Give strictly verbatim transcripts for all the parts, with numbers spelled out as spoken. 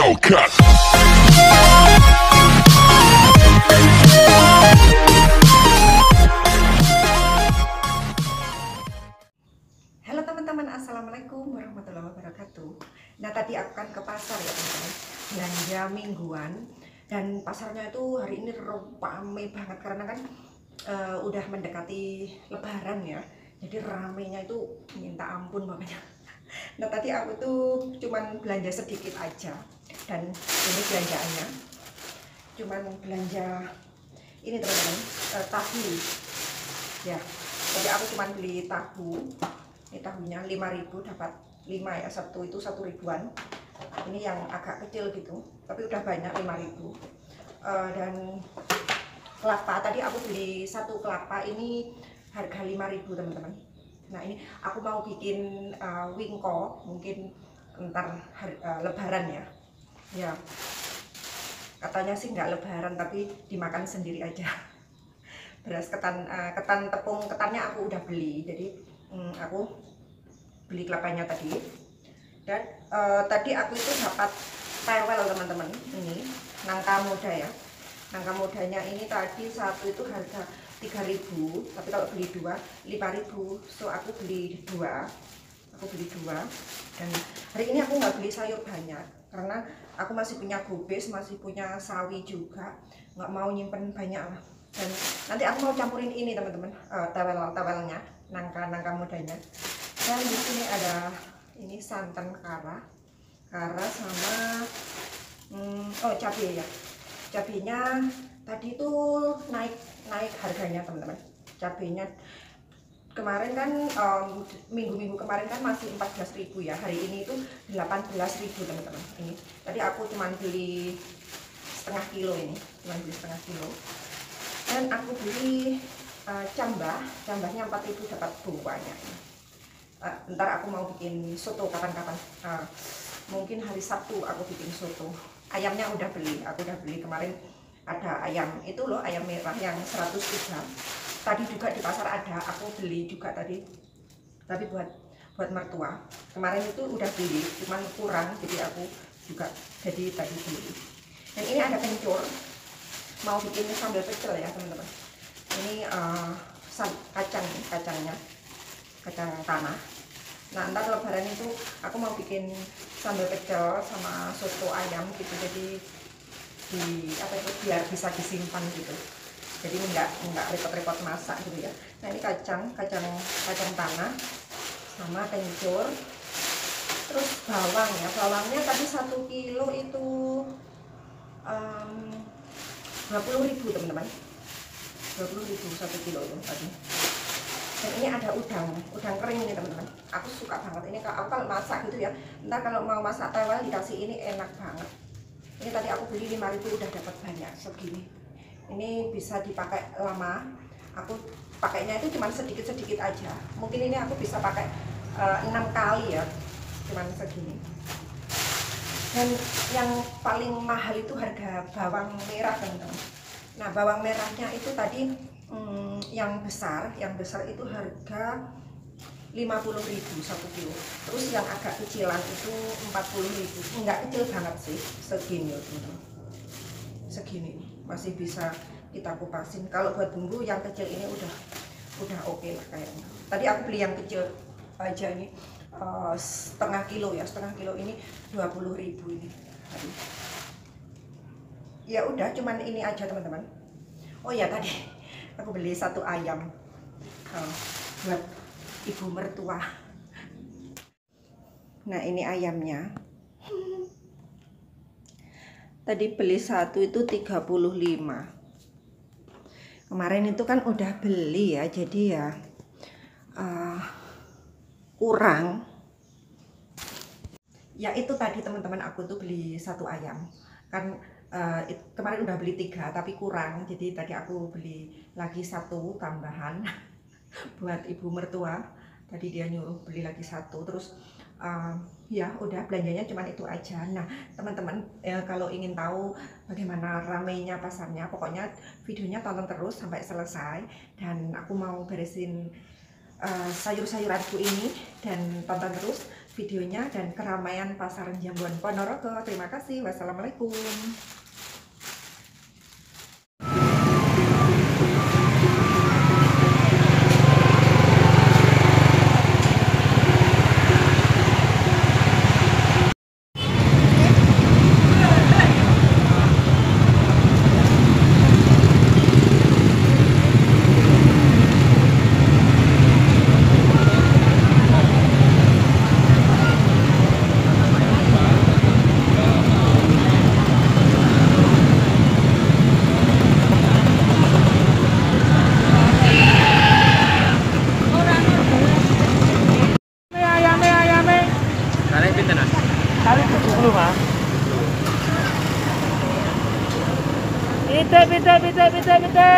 Hellcat. Halo teman-teman, assalamualaikum warahmatullahi wabarakatuh. Nah, tadi aku kan ke pasar ya teman-teman, belanja mingguan, dan pasarnya itu hari ini ramai banget karena kan uh, udah mendekati lebaran ya, jadi ramenya itu minta ampun makanya. Nah, tadi aku tuh cuman belanja sedikit aja, dan ini belanjaannya cuman belanja ini teman-teman, uh, tahu ya. Jadi aku cuman beli tahu. Ini tahunya lima ribu dapat lima ya, satu itu satu ribuan. Ini yang agak kecil gitu, tapi udah banyak lima ribu. Uh, dan kelapa, tadi aku beli satu kelapa ini harga lima ribu teman-teman. Nah, ini aku mau bikin uh, wingko, mungkin ntar uh, lebaran ya. Ya, katanya sih nggak lebaran tapi dimakan sendiri aja. Beras ketan, uh, ketan tepung ketannya aku udah beli, jadi Hmm, aku beli kelapanya tadi. Dan uh, tadi aku itu dapat tewel teman-teman, ini nangka muda ya. Nangka mudanya ini tadi satu itu harga tiga ribu, tapi kalau beli dua lima ribu. So aku beli dua, aku beli dua. Dan hari ini aku nggak beli sayur banyak karena aku masih punya gubes, masih punya sawi juga, nggak mau nyimpen banyak lah. Dan nanti aku mau campurin ini teman-teman, uh, tewel tewelnya, nangka nangka mudanya. Dan di sini ada ini santan kara, kara sama hmm, oh cabai ya. Cabainya tadi tuh naik naik harganya teman-teman. Cabainya kemarin kan minggu-minggu um, kemarin kan masih empat belas ribu ya. Hari ini itu delapan belas ribu teman-teman. Ini tadi aku cuman beli setengah kilo ini, cuman beli setengah kilo. Dan aku beli uh, cambah, cambahnya empat ribu dapat buahnya. Uh, ntar aku mau bikin soto kapan-kapan. Uh, mungkin hari Sabtu aku bikin soto. Ayamnya udah beli, aku udah beli kemarin ada ayam itu loh, ayam merah yang seratus gram. Tadi juga di pasar ada, aku beli juga tadi. Tapi buat buat mertua. Kemarin itu udah beli, cuman kurang, jadi aku juga jadi tadi beli. Dan ini ada kencur. Mau bikin sambal pecel ya teman-teman. Ini uh, kacang kacangnya kacang tanah. Nah, ntar lebaran itu aku mau bikin sambal pecel sama soto ayam gitu, jadi di apa itu biar bisa disimpan gitu, jadi enggak enggak repot-repot masak gitu ya. Nah, ini kacang kacang kacang tanah sama kencur, terus bawang ya. Bawangnya tadi satu kilo itu um, dua puluh ribu teman-teman, dua puluh ribu satu kilo itu tadi. Dan ini ada udang, udang kering ini teman-teman. Aku suka banget ini, aku kalau masak gitu ya, ntar kalau mau masak tewel dikasih ini enak banget. Ini tadi aku beli lima ribu udah dapat banyak segini. Ini bisa dipakai lama. Aku pakainya itu cuma sedikit-sedikit aja. Mungkin ini aku bisa pakai uh, enam kali ya, cuman segini. Dan yang paling mahal itu harga bawang merah teman-teman. Nah, bawang merahnya itu tadi hmm, yang besar, yang besar itu harga lima puluh ribu satu kilo. Terus yang agak kecilan itu empat puluh ribu. Enggak kecil banget sih, segini teman-teman. Segini masih bisa kita kupasin. Kalau buat bumbu yang kecil ini udah udah oke okay lah kayaknya. Tadi aku beli yang kecil aja ini. Uh, setengah kilo ya, setengah kilo ini dua puluh ribu ini. Aduh. Ya udah, cuman ini aja teman-teman. Oh ya, tadi aku beli satu ayam uh, buat ibu mertua. Nah, ini ayamnya. Tadi beli satu itu tiga puluh lima. Kemarin itu kan udah beli ya, jadi ya uh, kurang. Ya itu tadi teman-teman, aku tuh beli satu ayam kan, uh, it, kemarin udah beli tiga tapi kurang, jadi tadi aku beli lagi satu tambahan buat ibu mertua. Tadi dia nyuruh beli lagi satu, terus uh, ya udah belanjanya cuman itu aja. Nah teman-teman, ya, kalau ingin tahu bagaimana ramainya pasarnya, pokoknya videonya tonton terus sampai selesai. Dan aku mau beresin uh, sayur-sayuranku ini, dan tonton terus videonya dan keramaian pasar Jambuan Ponorogo. Terima kasih. Wassalamualaikum. Pite, pite, pite, pite, pite.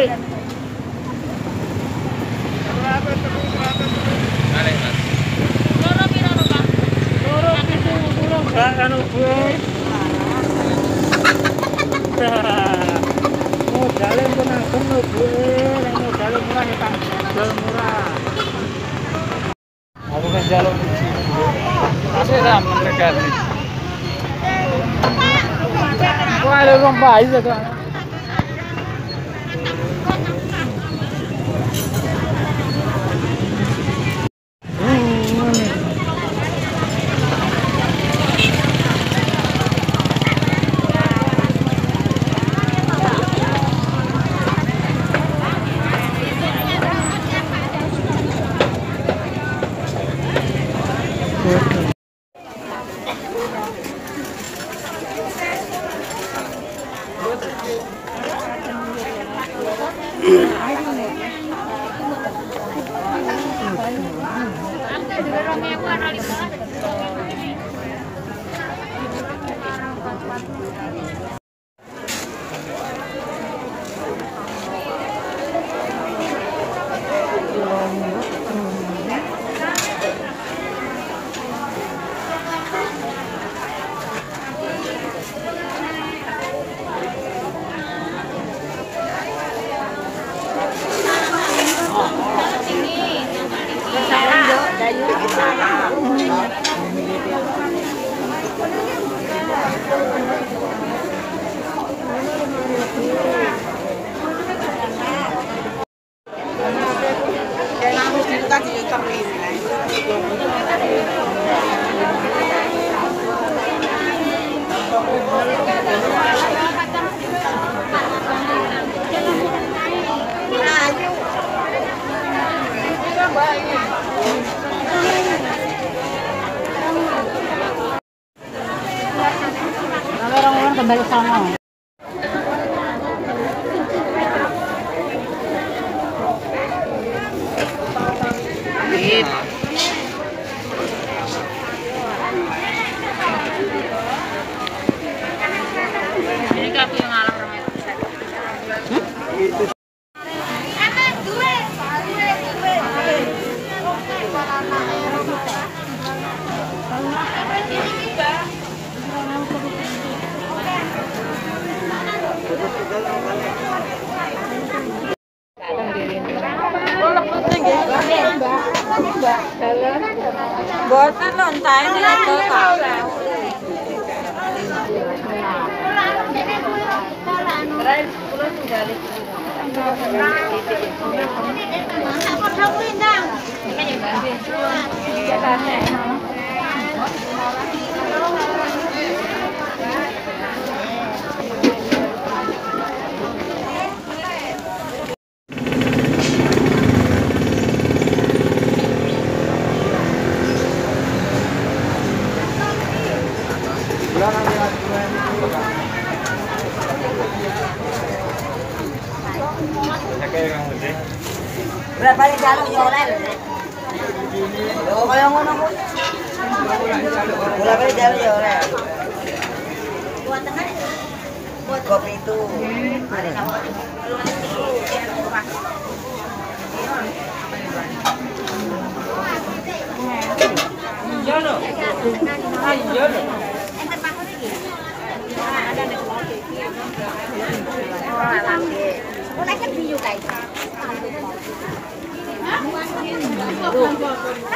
Loro piro lho, Pak? Loro pitu puluh gak anu gue. Modale pun ageng lho, Bu. Nek modale murah ya, Pak. Modal murah. Aku kan jaluk iki. Asih ra menegati. Wah, ada rompah itu tuh. Orang-orang kembali sama. Ini kaki yang ngalah ramai. Hmm? Boten lontae niku Kak. Terus kula tunggale. Padha kulindang. Ya tane. Berapa di jalur jualan? Oh, kalau ngono ku. Berapa di jalur jualan? Buat tengah. Buat kopi itu. Ada nomor. Jono. Jono. Ente pakai iki. Ada nek kopi iki. Ora lagi. Ora kan biyu guys. Tuh.